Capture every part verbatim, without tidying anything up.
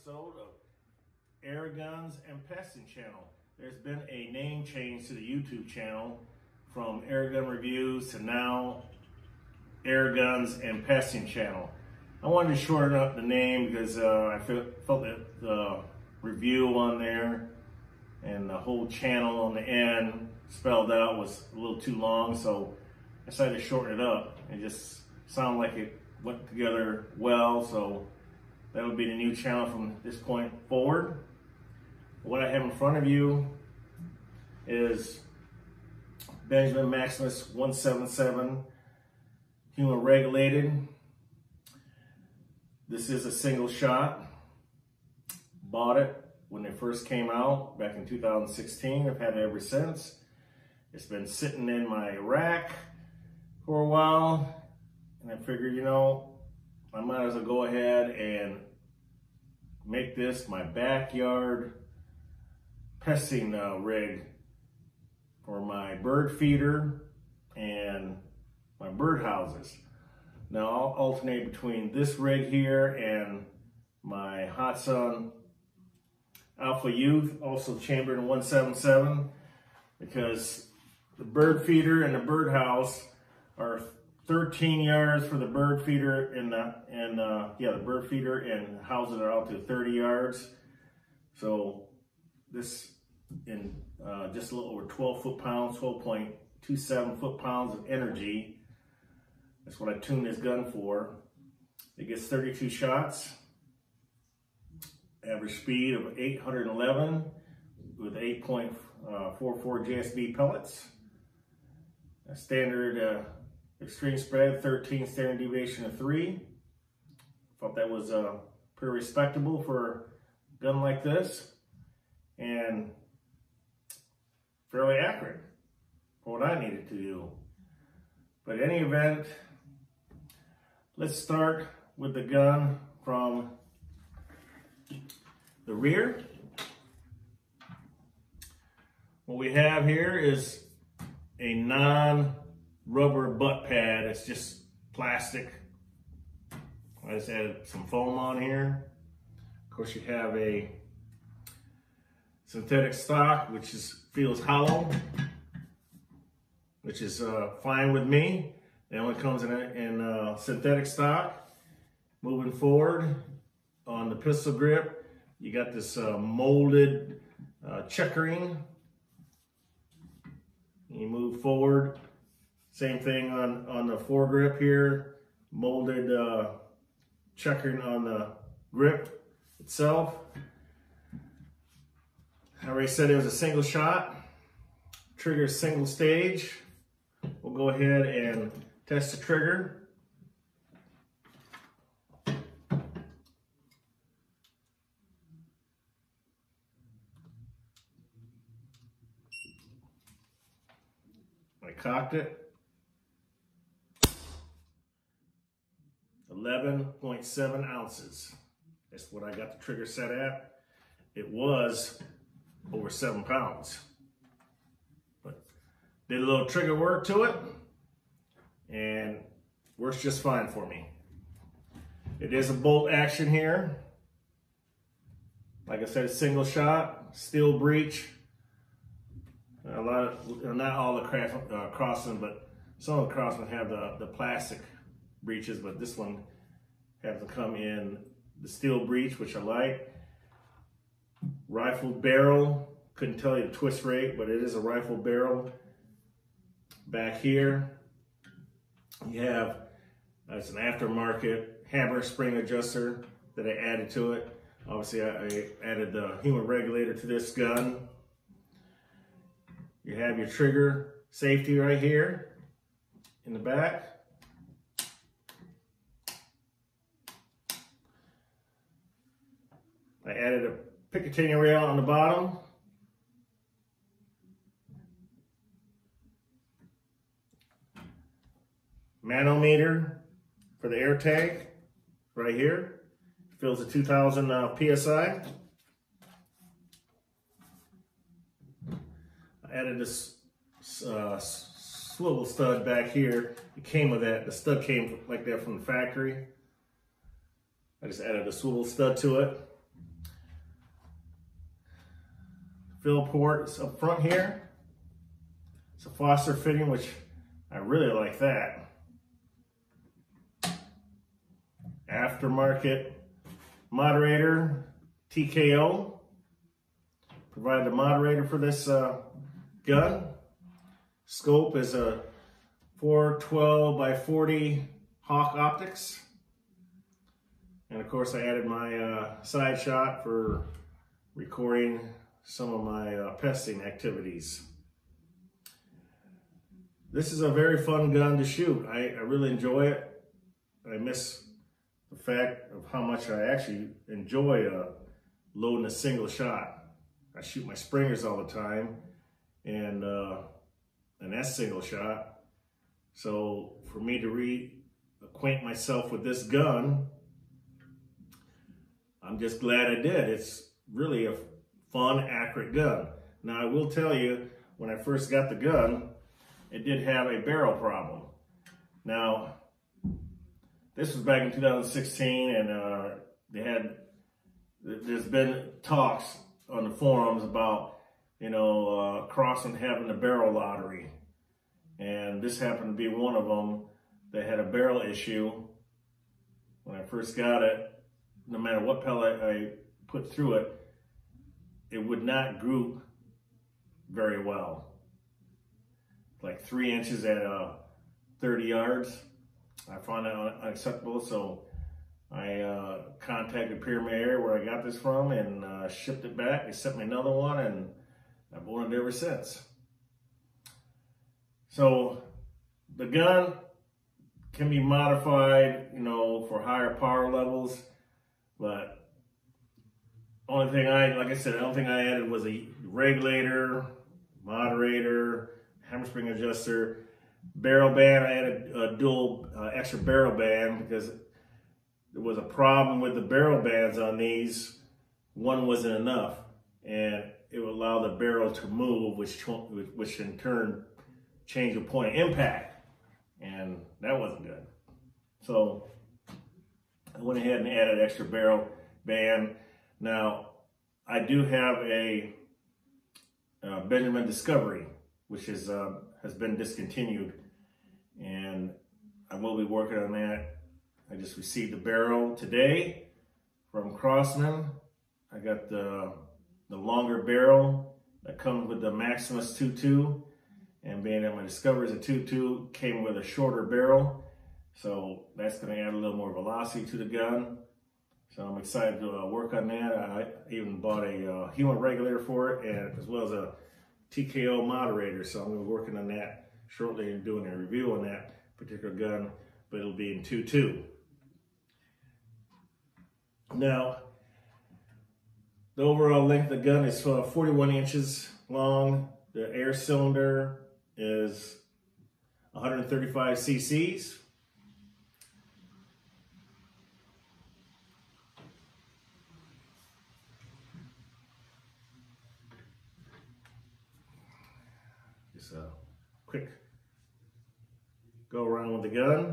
episode of Air Guns and Pesting channel. There's been a name change to the YouTube channel from Air Gun Reviews to now Air Guns and Pesting channel. I wanted to shorten up the name because uh, I felt, felt that the review on there and the whole channel on the end spelled out was a little too long, so I decided to shorten it up. It just sounded like it went together well, so that'll be the new channel from this point forward. What I have in front of you is Benjamin Maximus one seventy-seven Huma regulated. This is a single shot. Bought it when they first came out back in two thousand sixteen. I've had it ever since. It's been sitting in my rack for a while, and I figured, you know, I might as well go ahead and make this my backyard pesting uh, rig for my bird feeder and my bird houses. Now I'll alternate between this rig here and my Hot Sun Alpha Youth, also chambered in one seventy-seven, because the bird feeder and the bird house are thirteen yards for the bird feeder, and the and uh, yeah, the bird feeder and houses are out to thirty yards. So this in uh, just a little over twelve foot pounds, twelve point two seven foot pounds of energy. That's what I tuned this gun for. It gets thirty-two shots, average speed of eight hundred eleven with eight point four four J S B pellets. A standard uh, extreme spread, thirteen, standard deviation of three. Thought that was uh, pretty respectable for a gun like this, and fairly accurate for what I needed to do. But in any event, let's start with the gun from the rear. What we have here is a non-rubber butt pad. It's just plastic. I just added some foam on here. Of course, you have a synthetic stock, which is feels hollow, which is uh, fine with me. It only comes in, a, in uh, synthetic stock. Moving forward on the pistol grip, you got this uh, molded uh, checkering. You move forward, same thing on, on the foregrip here, molded uh, checkering on the grip itself. I already said it was a single shot, trigger single stage. We'll go ahead and test the trigger. I cocked it. eleven point seven ounces. That's what I got the trigger set at. It was over seven pounds. But did a little trigger work to it, and works just fine for me. It is a bolt action here. Like I said, single shot, steel breech. A lot of, not all the craft, uh, crossmen, but some of the crossmen have the, the plastic breeches, but this one has to come in the steel breech, which I like. Rifled barrel, couldn't tell you the twist rate, but it is a rifled barrel. Back here, you have, uh, it's an aftermarket hammer spring adjuster that I added to it. Obviously, I, I added the Huma regulator to this gun. You have your trigger safety right here in the back. I added a Picatinny rail on the bottom. Manometer for the air tank right here. Fills a two thousand uh, P S I. I added this uh, swivel stud back here. It came with that. The stud came like that from the factory. I just added a swivel stud to it. fill port is up front here. It's a Foster fitting, which I really like that. Aftermarket moderator, T K O. Provide the moderator for this uh, gun. Scope is a four twelve by forty Hawk optics. And of course I added my uh, side shot for recording some of my uh, pesting activities. This is a very fun gun to shoot. I, I really enjoy it. I miss the fact of how much I actually enjoy uh, loading a single shot. I shoot my springers all the time, and uh, and that's single shot. So for me to reacquaint myself with this gun, I'm just glad I did. It's really a fun, accurate gun. Now I will tell you, when I first got the gun, it did have a barrel problem. Now, this was back in two thousand sixteen, and uh, they had, there's been talks on the forums about, you know, uh, Crossman having the barrel lottery. And this happened to be one of them that had a barrel issue. When I first got it, no matter what pellet I put through it, it would not group very well. Like three inches at uh, thirty yards. I found that unacceptable, so I uh, contacted Pyramid Air, where I got this from, and uh, shipped it back. They sent me another one, and I've worn it ever since. So the gun can be modified, you know, for higher power levels, but only thing I, like I said, the only thing I added was a regulator, moderator, hammer spring adjuster, barrel band. I added a dual uh, extra barrel band because there was a problem with the barrel bands on these. One wasn't enough, and it would allow the barrel to move, which which in turn changed the point of impact, and that wasn't good. So I went ahead and added extra barrel band. Now I do have a, a Benjamin Discovery, which is uh, has been discontinued, and I will be working on that. I just received the barrel today from Crossman. I got the the longer barrel that comes with the Maximus two two, and being that my Discovery is a two two, came with a shorter barrel, so that's going to add a little more velocity to the gun. So I'm excited to uh, work on that. I even bought a uh, Huma regulator for it, and as well as a T K O moderator, so I'm going to be working on that shortly and doing a review on that particular gun, but it'll be in two two. Now, the overall length of the gun is uh, forty-one inches long. The air cylinder is one hundred thirty-five c c's. Just a quick go around with the gun.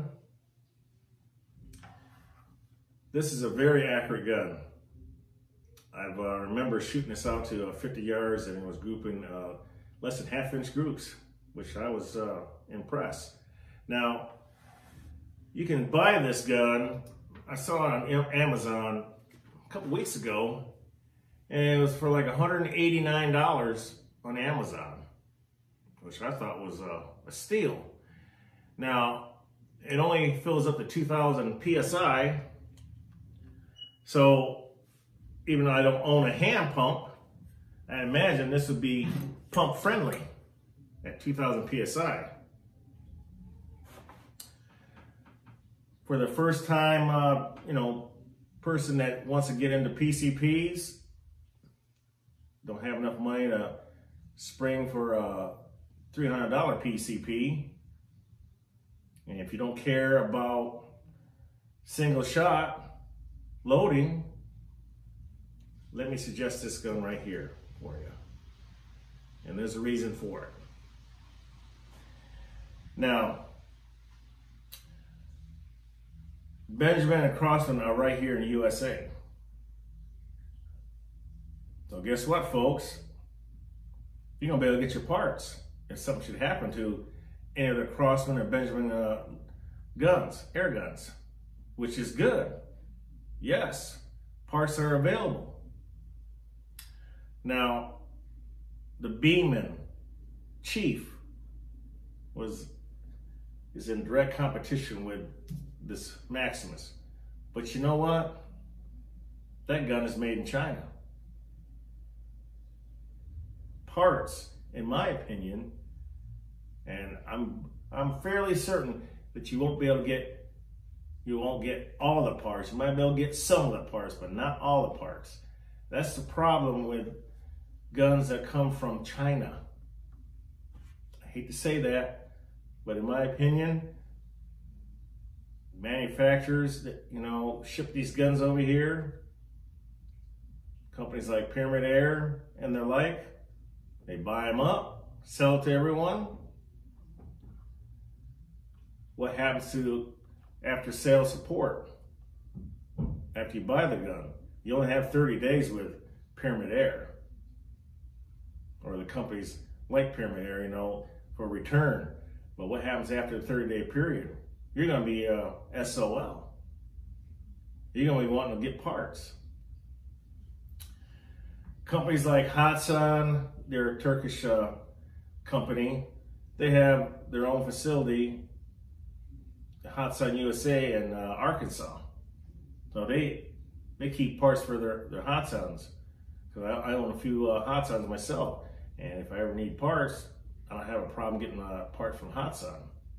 This is a very accurate gun. I uh, remember shooting this out to uh, fifty yards, and it was grouping uh, less than half inch groups, which I was uh, impressed. Now, you can buy this gun. I saw it on Amazon a couple weeks ago, and it was for like one hundred eighty-nine dollars on Amazon, which I thought was uh, a steal. Now, it only fills up to two thousand P S I, so even though I don't own a hand pump, I imagine this would be pump friendly at two thousand P S I. For the first time, uh, you know, person that wants to get into P C Ps, don't have enough money to spring for a three hundred dollar P C P, and if you don't care about single shot loading, let me suggest this gun right here for you. And there's a reason for it. Now, Benjamin and Crossman are right here in the U S A. So guess what, folks? you're gonna be able to get your parts if something should happen to any of the Crosman or Benjamin uh, guns, air guns, which is good. Yes, parts are available. Now, the Beeman Chief was is in direct competition with this Maximus. But you know what? That gun is made in China. Parts, in my opinion, and I'm I'm fairly certain that you won't be able to get you won't get all the parts. You might be able to get some of the parts, but not all the parts. That's the problem with guns that come from China. I hate to say that, but in my opinion, manufacturers that, you know, ship these guns over here, companies like Pyramid Air and their like, they buy them up, sell it to everyone. What happens to after sales support? After you buy the gun, you only have thirty days with Pyramid Air or the companies like Pyramid Air, you know, for return. But what happens after the thirty day period? You're going to be uh, S O L. You're going to be wanting to get parts. Companies like Hatsan, they're a Turkish uh, company. They have their own facility, Hatsan U S A in uh, Arkansas. So they they keep parts for their, their Hatsans. Because I, I own a few uh, Hatsans myself. And if I ever need parts, I don't have a problem getting uh, parts from Hatsan.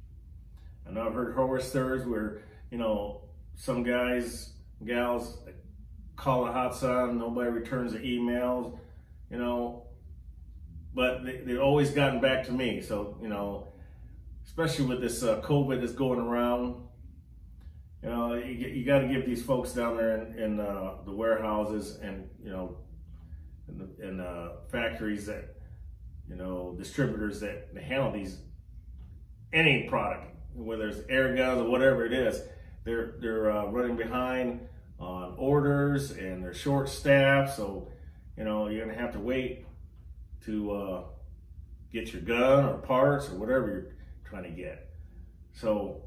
I know I've heard horror stories where, you know, some guys, gals call a Hatsan, nobody returns the emails, you know, but they, they've always gotten back to me. So, you know, especially with this uh, COVID that's going around, you know, you, you got to give these folks down there in, in uh, the warehouses and, you know, in, the, in uh, factories that, you know, distributors that they handle these, any product, whether it's air guns or whatever it is, they're they're uh, running behind on orders and they're short staffed. So, you know, you're gonna have to wait to uh, get your gun or parts or whatever you're trying to get. So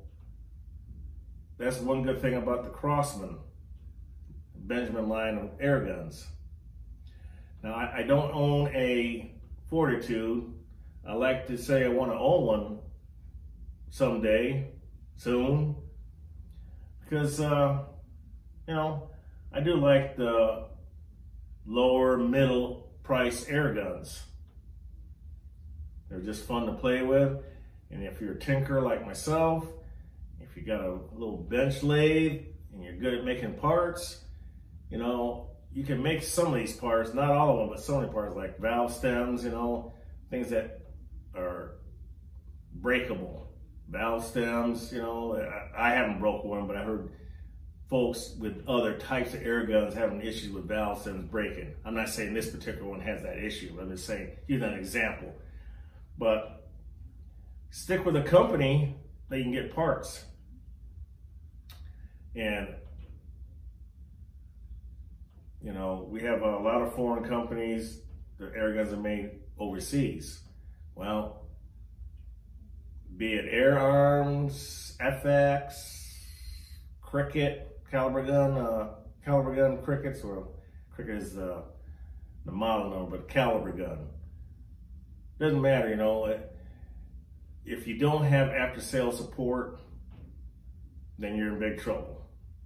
that's one good thing about the Crosman Benjamin line of air guns. Now, I, I don't own a Fortitude. I like to say I want to own one someday, soon, because, uh, you know, I do like the lower middle price air guns. They're just fun to play with. And if you're a tinker like myself, if you got a little bench lathe and you're good at making parts, you know, you can make some of these parts, not all of them, but some of the parts like valve stems, you know, things that are breakable. Valve stems, you know, I, I haven't broke one, but I heard folks with other types of air guns having issues with valve stems breaking. I'm not saying this particular one has that issue. I'm just saying, using an example. But stick with a company that you can get parts. And, you know, we have a lot of foreign companies, their air guns are made overseas. Well, be it Air Arms, F X, Cricket, caliber gun, uh, caliber gun crickets, or Cricket is the, the model number, but caliber gun. Doesn't matter, you know, if you don't have after sales support, then you're in big trouble.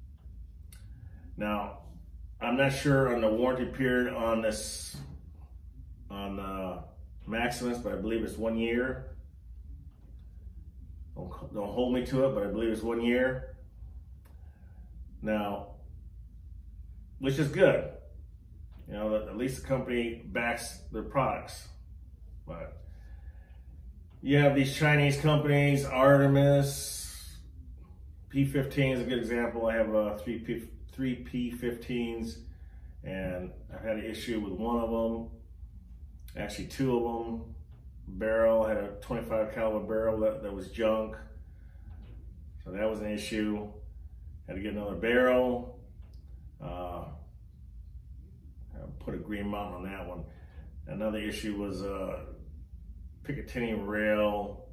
Now, I'm not sure on the warranty period on this, on uh, Maximus, but I believe it's one year. Don't, don't hold me to it, but I believe it's one year. Now, which is good. You know, at least the company backs their products. But you have these Chinese companies, Artemis, P fifteen is a good example. I have uh, three P three P fifteens, and I've had an issue with one of them, actually two of them. Barrel, I had a twenty-five caliber barrel that, that was junk, so that was an issue. Had to get another barrel, uh, put a green mount on that one. Another issue was uh, Picatinny rail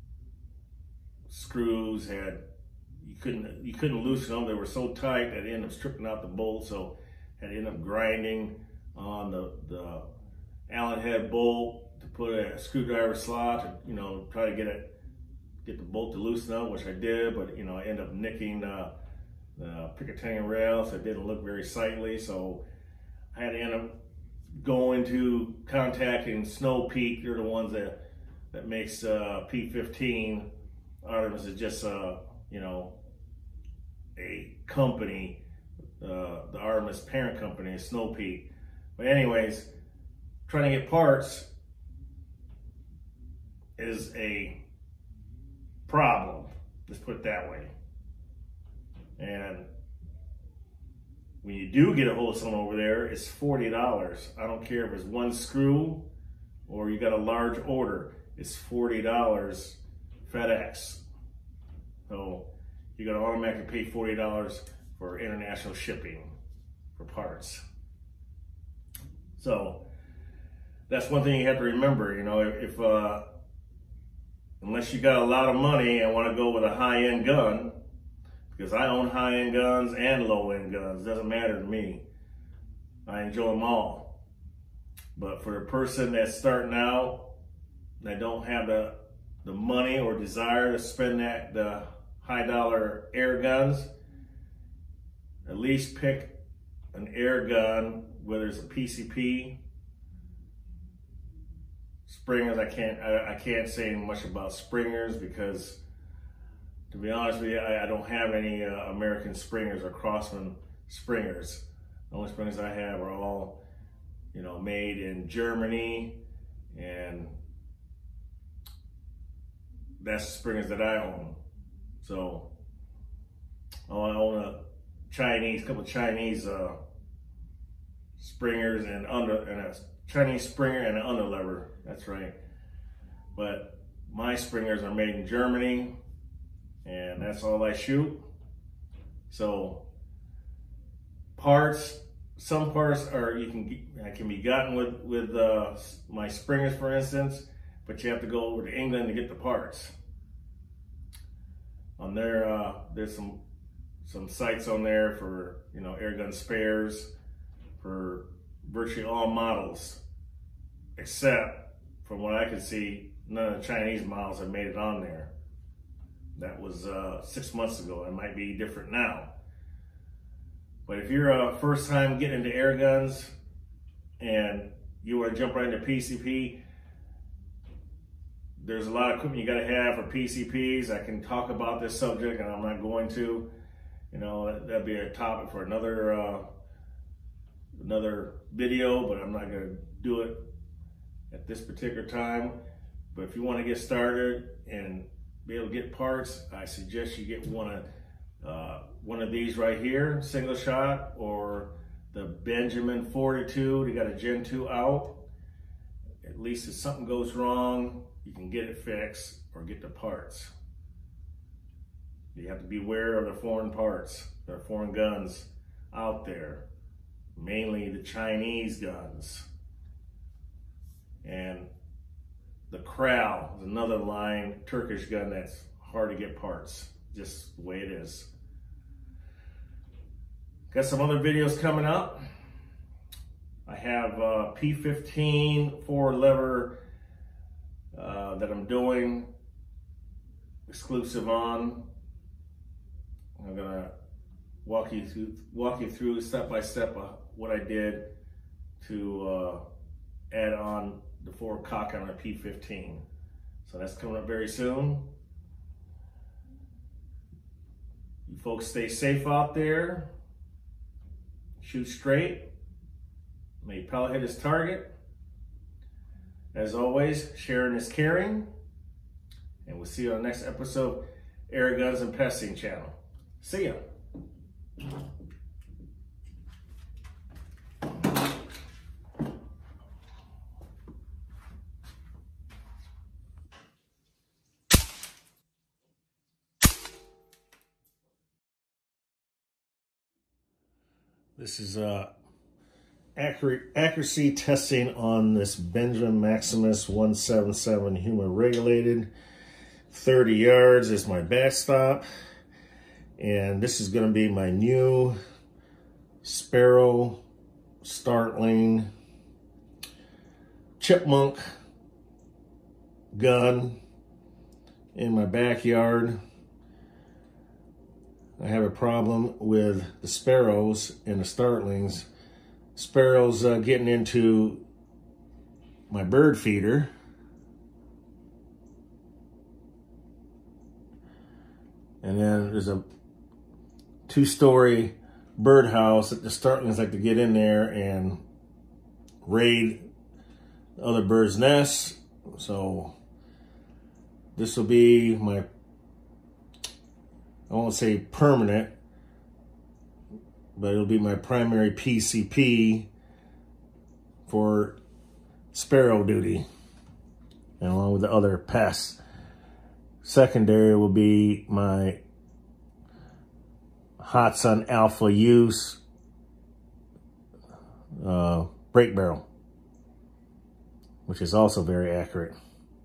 screws had you couldn't you couldn't loosen them. They were so tight that it ended up stripping out the bolt, so had to end up grinding on the the Allen head bolt to put a screwdriver slot to, you know, try to get it get the bolt to loosen up, which I did, but you know, I ended up nicking uh, the Picatinny rail, so it didn't look very sightly. So I had to end up going to contacting Snow Peak. They're the ones that that makes uh, P fifteen. Artemis is just uh, you know, a company. Uh, the Artemis parent company is Snow Peak. But anyways, trying to get parts is a problem. Let's put it that way. And when you do get a hold of someone over there, it's forty dollars. I don't care if it's one screw or you got a large order, it's forty dollars FedEx. So you're gonna automatically pay forty dollars for international shipping for parts. So that's one thing you have to remember, you know, if, uh, unless you got a lot of money and want to go with a high-end gun, because I own high-end guns and low-end guns, doesn't matter to me. I enjoy them all. But for a person that's starting out, that don't have the, the money or desire to spend that the high-dollar air guns, at least pick an air gun, whether it's a P C P, Springers. I can't I, I can't say much about Springers because, to be honest with you, I, I don't have any uh, American Springers or Craftsman Springers. The only Springers I have are all, you know, made in Germany, and that's the Springers that I own. So, oh, I own a Chinese, couple of Chinese uh, Springers and under and a Chinese Springer and an underlever. That's right. But my Springers are made in Germany, and that's all I shoot. So parts, some parts are you can can be gotten with with uh, my Springers, for instance, but you have to go over to England to get the parts. On there, uh, there's some some sites on there for, you know, airgun spares for virtually all models, except from what I can see, none of the Chinese models have made it on there. That was uh, six months ago. It might be different now. But if you're a first time getting into air guns and you want to jump right into P C P, there's a lot of equipment you got to have for P C Ps. I can talk about this subject, and I'm not going to. You know, that, that'd be a topic for another uh, another video, but I'm not going to do it at this particular time. But if you want to get started and be able to get parts, I suggest you get one of uh, one of these right here, single shot, or the Benjamin forty-two. They got a Gen two out. At least if something goes wrong, you can get it fixed or get the parts. You have to beware of the foreign parts. There are foreign guns out there, mainly the Chinese guns. And the Kral is another line Turkish gun that's hard to get parts, just the way it is. Got some other videos coming up. I have uh, P fifteen four lever uh, that I'm doing exclusive on. I'm gonna walk you through walk you through step by step uh, what I did to uh, add on the forward cock on a P fifteen. So that's coming up very soon. You folks stay safe out there. Shoot straight. May pellet hit his target. As always, sharing is caring. And we'll see you on the next episode of Air Guns and Pesting channel. See ya. This is uh, accurate accuracy testing on this Benjamin Maximus one seventy-seven Huma regulated. thirty yards is my backstop. And this is going to be my new Sparrow Startling Chipmunk gun in my backyard. I have a problem with the sparrows and the startlings. Sparrows uh, getting into my bird feeder. And then there's a two-story birdhouse that the startlings like to get in there and raid other birds' nests. So this will be my, I won't say permanent, but it'll be my primary P C P for sparrow duty, and along with the other pests. Secondary will be my Hot Sun Alpha use uh, brake barrel, which is also very accurate.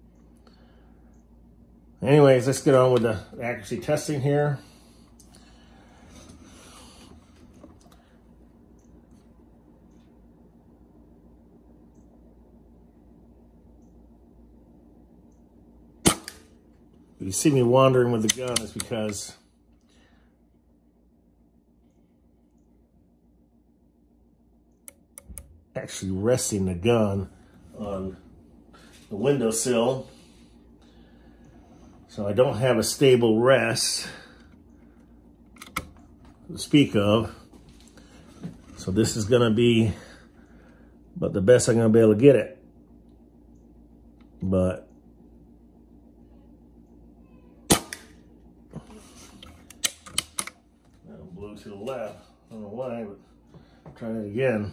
Anyways, let's get on with the accuracy testing here. If you see me wandering with the gun, it's because actually resting the gun on the windowsill. So I don't have a stable rest to speak of. So this is gonna be about the best I'm gonna be able to get it. But that blew to the left. I don't know why, but try it again.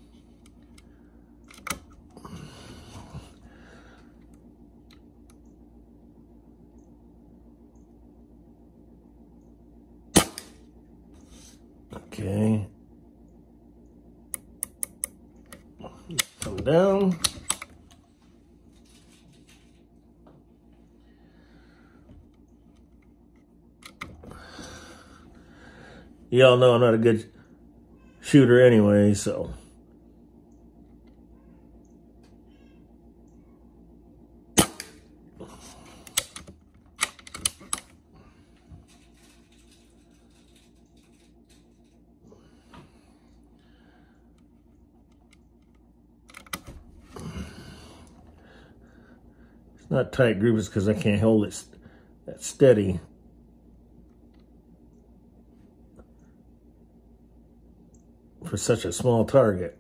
Okay. Come down. Y'all know I'm not a good shooter anyway, so. Not tight grooves because I can't hold it that steady. For such a small target.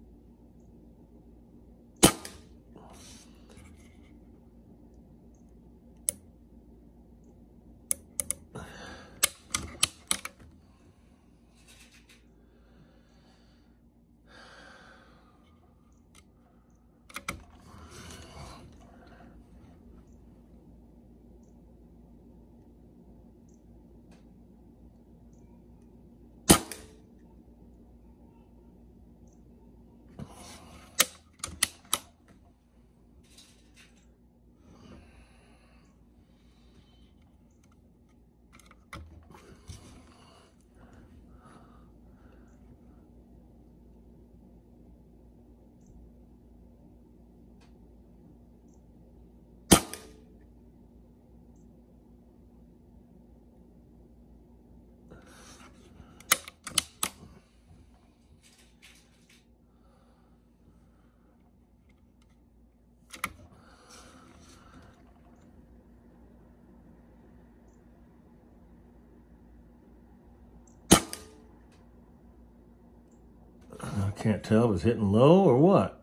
I can't tell if it's hitting low or what.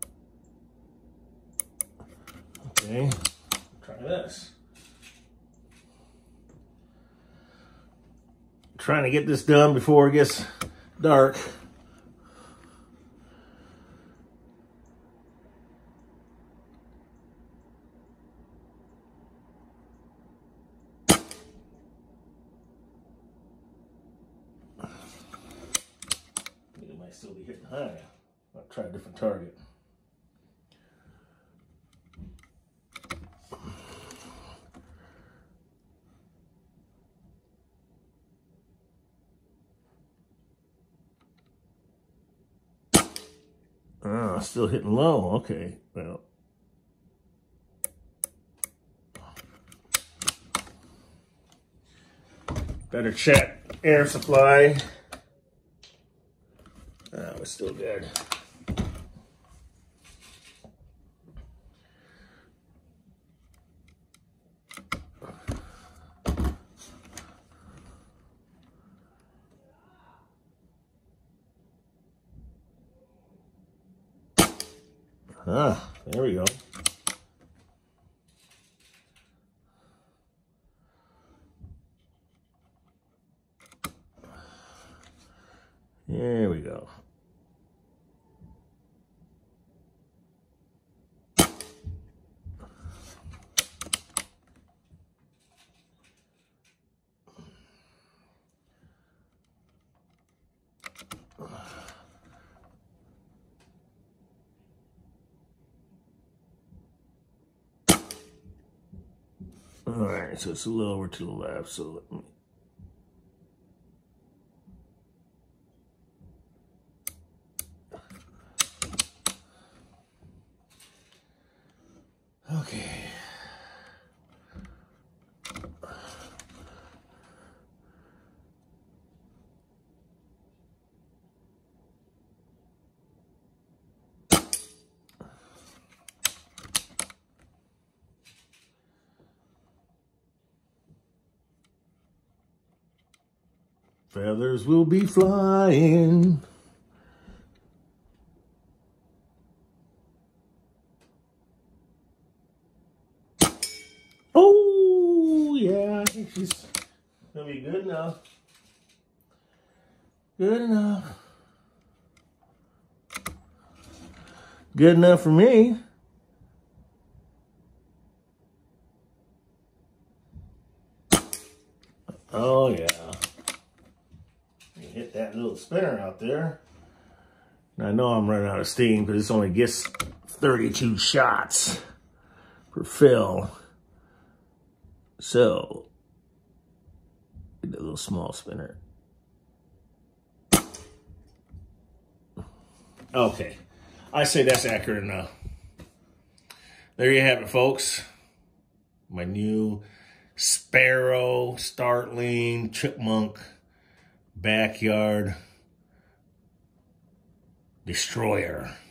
Okay, try this. Trying to get this done before it gets dark. It might still be hitting high. I'll try a different target. Ah, still hitting low. Okay, well. Better check air supply. That was still good. Ah, there we go. There we go. All right, so it's a little over to the left, so let me... Okay. Feathers will be flying. Oh, yeah, I think she's gonna be good enough. Good enough. Good enough for me. Oh, yeah. Hit that little spinner out there. And I know I'm running out of steam because this only gets thirty-two shots per fill. So, get that little small spinner. Okay, I say that's accurate enough. There you have it, folks. My new Sparrow, Startling, Chipmunk backyard destroyer.